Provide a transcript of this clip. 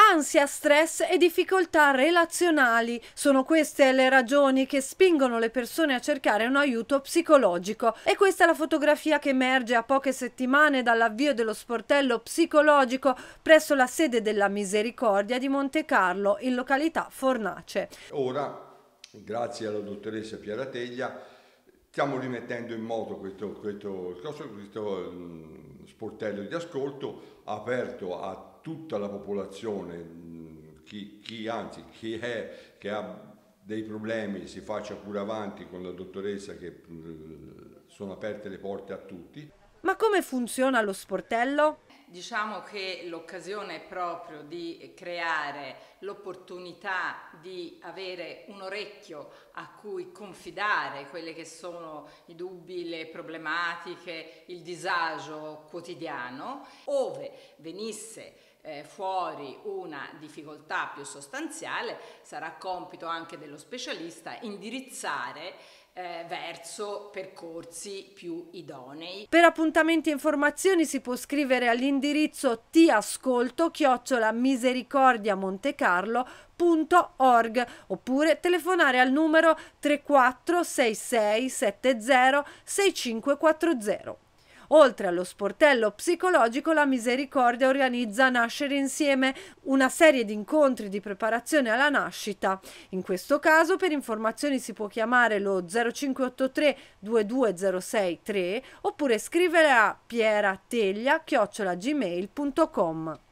Ansia, stress e difficoltà relazionali sono queste le ragioni che spingono le persone a cercare un aiuto psicologico. E questa è la fotografia che emerge a poche settimane dall'avvio dello sportello psicologico presso la sede della Misericordia di Montecarlo, in località Fornace. Ora, grazie alla dottoressa Pierateglia, stiamo rimettendo in moto questo sportello di ascolto aperto a tutta la popolazione, chi ha dei problemi si faccia pure avanti con la dottoressa, che sono aperte le porte a tutti. Ma come funziona lo sportello? Diciamo che l'occasione è proprio di creare l'opportunità di avere un orecchio a cui confidare quelle che sono i dubbi, le problematiche, il disagio quotidiano, ove venisse fuori una difficoltà più sostanziale, sarà compito anche dello specialista indirizzare verso percorsi più idonei. Per appuntamenti e informazioni si può scrivere all'indirizzo tiascolto@misericordiamontecarlo.org oppure telefonare al numero 34 66 70 6540. Oltre allo sportello psicologico, la Misericordia organizza Nascere Insieme, una serie di incontri di preparazione alla nascita. In questo caso, per informazioni si può chiamare lo 0583 22063 oppure scrivere a pierateglia@gmail.com.